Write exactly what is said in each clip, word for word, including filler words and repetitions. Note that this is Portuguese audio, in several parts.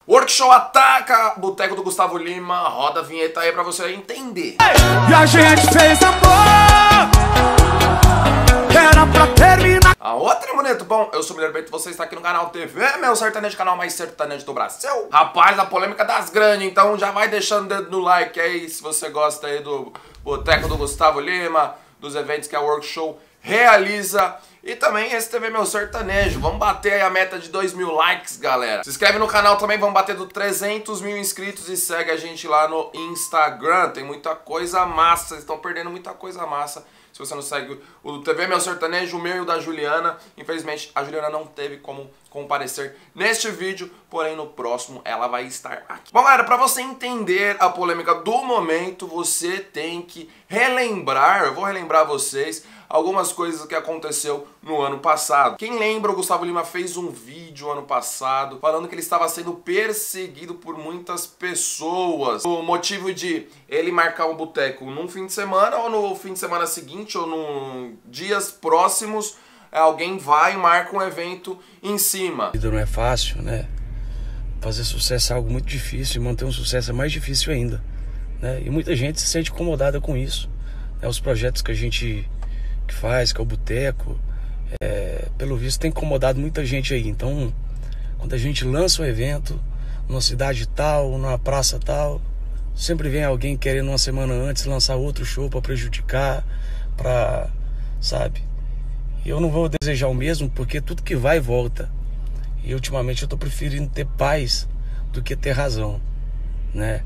Workshow ataca Boteco do Gustavo Lima. Roda a vinheta aí pra você entender. E a gente fez amor, era pra terminar. A outra, bonito. Bom, eu sou o Mineiro Bento, você está aqui no canal T V, meu sertanejo, canal mais sertanejo do Brasil. Rapaz, a polêmica das grandes, então já vai deixando o dedo no like aí, se você gosta aí do Boteco do Gustavo Lima, dos eventos que a Workshow realiza. E também esse T V Meu Sertanejo. Vamos bater aí a meta de dois mil likes, galera. Se inscreve no canal também, vamos bater do trezentos mil inscritos e segue a gente lá no Instagram. Tem muita coisa massa, vocês estão perdendo muita coisa massa se você não segue o T V Meu Sertanejo, o meu e o da Juliana. Infelizmente, a Juliana não teve como comparecer neste vídeo, porém no próximo ela vai estar aqui. Bom, galera, pra você entender a polêmica do momento, você tem que relembrar, eu vou relembrar vocês, algumas coisas que aconteceu no ano passado. Quem lembra, o Gustavo Lima fez um vídeo ano passado falando que ele estava sendo perseguido por muitas pessoas. O motivo de ele marcar um boteco num fim de semana, ou no fim de semana seguinte, ou num dias próximos, alguém vai e marca um evento em cima. A vida não é fácil, né? Fazer sucesso é algo muito difícil, e manter um sucesso é mais difícil ainda, né? E muita gente se sente incomodada com isso, né? Os projetos que a gente que faz, que é o boteco, é, pelo visto tem incomodado muita gente aí. Então, quando a gente lança um evento numa cidade tal, numa praça tal, sempre vem alguém querendo uma semana antes lançar outro show para prejudicar, para, sabe? E eu não vou desejar o mesmo, porque tudo que vai volta. E ultimamente eu tô preferindo ter paz do que ter razão, né?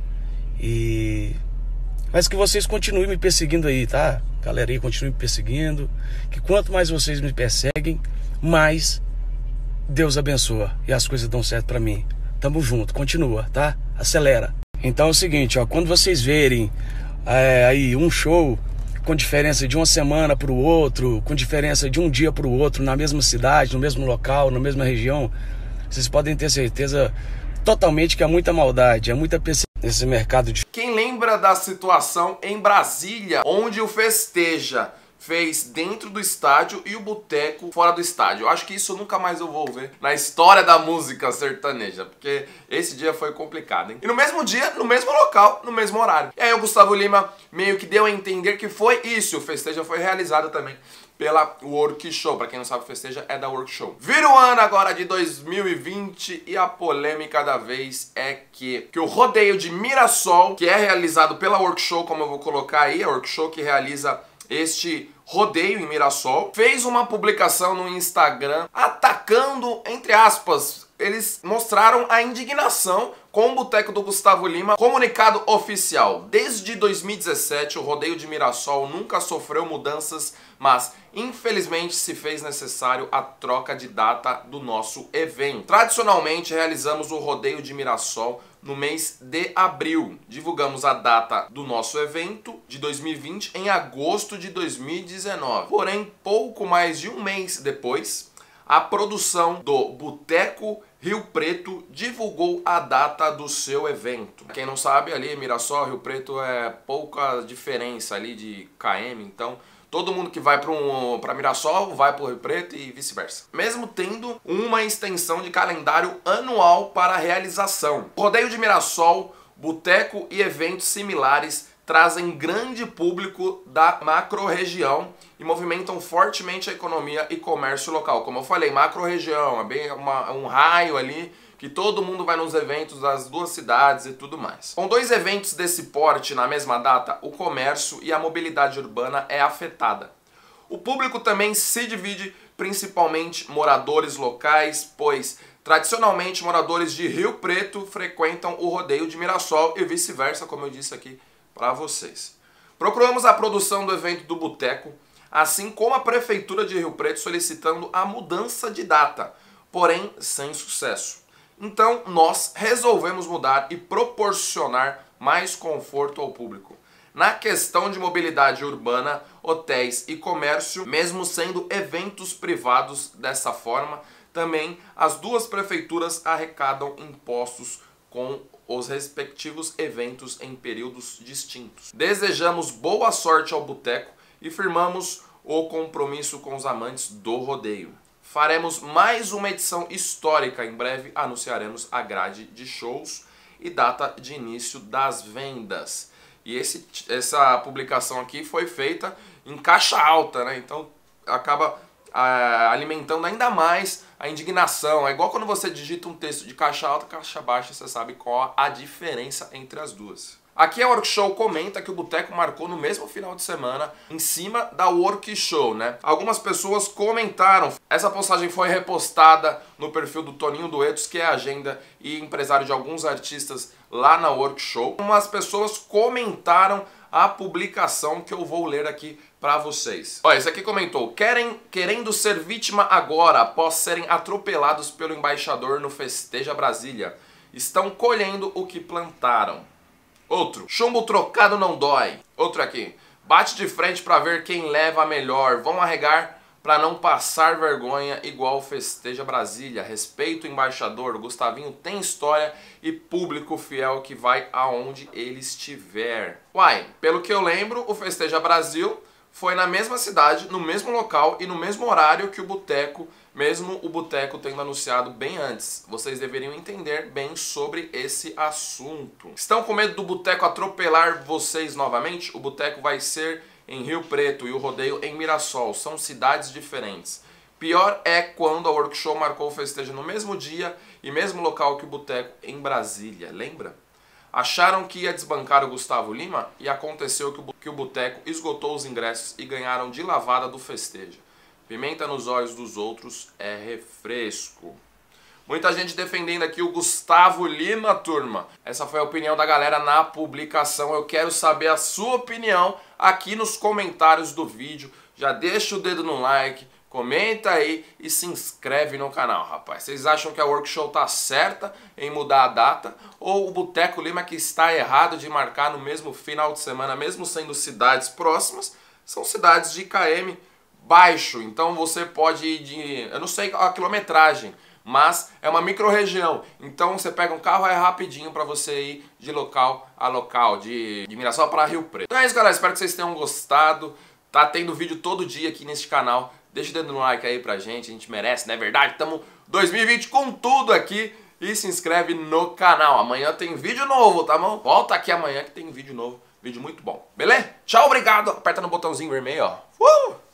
E mas que vocês continuem me perseguindo aí, tá? Galera aí, continue me perseguindo. Que quanto mais vocês me perseguem, mais Deus abençoa e as coisas dão certo pra mim. Tamo junto, continua, tá? Acelera. Então é o seguinte, ó, quando vocês verem é, aí um show com diferença de uma semana pro outro, com diferença de um dia pro outro, na mesma cidade, no mesmo local, na mesma região, vocês podem ter certeza totalmente que há muita maldade, há muita perseguição nesse mercado de... Quem lembra da situação em Brasília, onde o Festeja fez dentro do estádio e o boteco fora do estádio? Eu acho que isso nunca mais eu vou ver na história da música sertaneja, porque esse dia foi complicado, hein? E no mesmo dia, no mesmo local, no mesmo horário. E aí o Gustavo Lima meio que deu a entender que foi isso. O Festeja foi realizado também pela Workshow. Pra quem não sabe, o Festeja é da Workshow. Vira o ano agora de dois mil e vinte e a polêmica da vez é que, que o rodeio de Mirassol, que é realizado pela Workshow, como eu vou colocar aí, a Workshow que realiza este rodeio em Mirassol, fez uma publicação no Instagram atacando, entre aspas, eles mostraram a indignação com o boteco do Gustavo Lima. Comunicado oficial: desde dois mil e dezessete o rodeio de Mirassol nunca sofreu mudanças, mas infelizmente se fez necessário a troca de data do nosso evento. Tradicionalmente realizamos o rodeio de Mirassol no mês de abril. Divulgamos a data do nosso evento de dois mil e vinte em agosto de dois mil e dezenove. Porém, pouco mais de um mês depois, a produção do Boteco Rio Preto divulgou a data do seu evento. Quem não sabe, ali Mirassol, Rio Preto é pouca diferença ali de km, então todo mundo que vai para um, para Mirassol vai para o Rio Preto e vice-versa. Mesmo tendo uma extensão de calendário anual para a realização. O rodeio de Mirassol, boteco e eventos similares trazem grande público da macro-região e movimentam fortemente a economia e comércio local. Como eu falei, macro-região, é bem uma, um raio ali que todo mundo vai nos eventos das duas cidades e tudo mais. Com dois eventos desse porte na mesma data, o comércio e a mobilidade urbana é afetada. O público também se divide, principalmente moradores locais, pois tradicionalmente moradores de Rio Preto frequentam o rodeio de Mirassol e vice-versa, como eu disse aqui para vocês. Procuramos a produção do evento do Boteco, assim como a Prefeitura de Rio Preto solicitando a mudança de data, porém sem sucesso. Então nós resolvemos mudar e proporcionar mais conforto ao público. Na questão de mobilidade urbana, hotéis e comércio, mesmo sendo eventos privados dessa forma, também as duas prefeituras arrecadam impostos com os respectivos eventos em períodos distintos. Desejamos boa sorte ao boteco e firmamos o compromisso com os amantes do rodeio. faremos mais uma edição histórica. Em breve anunciaremos a grade de shows e data de início das vendas. E esse, essa publicação aqui foi feita em caixa alta, né? Então acaba ah, alimentando ainda mais a indignação. É igual quando você digita um texto de caixa alta, caixa baixa, você sabe qual a diferença entre as duas. Aqui a Workshow comenta que o Boteco marcou no mesmo final de semana em cima da Workshow, né? Algumas pessoas comentaram. Essa postagem foi repostada no perfil do Toninho Duetos, que é agenda e empresário de alguns artistas lá na Workshow. Umas pessoas comentaram a publicação que eu vou ler aqui para vocês. Olha, esse aqui comentou: Querem, querendo ser vítima agora, após serem atropelados pelo embaixador no Festeja Brasília. Estão colhendo o que plantaram. Outro: chumbo trocado não dói. Outro aqui: bate de frente pra ver quem leva a melhor. Vão arregar pra não passar vergonha igual Festeja Brasília. Respeito o embaixador. O Gustavinho tem história e público fiel que vai aonde ele estiver. Uai, pelo que eu lembro, o Festeja Brasil foi na mesma cidade, no mesmo local e no mesmo horário que o Boteco, mesmo o Boteco tendo anunciado bem antes. Vocês deveriam entender bem sobre esse assunto. Estão com medo do Boteco atropelar vocês novamente? O Boteco vai ser em Rio Preto e o rodeio em Mirassol. São cidades diferentes. Pior é quando a Workshow marcou o festejo no mesmo dia e mesmo local que o Boteco em Brasília. Lembra? Acharam que ia desbancar o Gustavo Lima e aconteceu que o Boteco esgotou os ingressos e ganharam de lavada do festejo. Pimenta nos olhos dos outros é refresco. Muita gente defendendo aqui o Gustavo Lima, turma. Essa foi a opinião da galera na publicação. Eu quero saber a sua opinião aqui nos comentários do vídeo. Já deixa o dedo no like, comenta aí e se inscreve no canal, rapaz. Vocês acham que a Workshow tá certa em mudar a data? Ou o Boteco Lima que está errado de marcar no mesmo final de semana, mesmo sendo cidades próximas? São cidades de I C M baixo, então você pode ir de... eu não sei a quilometragem, mas é uma micro-região. Então você pega um carro, é rapidinho para você ir de local a local, de, de Mirassol para Rio Preto. Então é isso, galera. Espero que vocês tenham gostado. Tá tendo vídeo todo dia aqui neste canal. Deixa o dedo no like aí pra gente, a gente merece, não é verdade? Estamos dois mil e vinte com tudo aqui. E se inscreve no canal. Amanhã tem vídeo novo, tá bom? Volta aqui amanhã que tem vídeo novo. Vídeo muito bom. Beleza? Tchau, obrigado. Aperta no botãozinho vermelho, ó. Uh!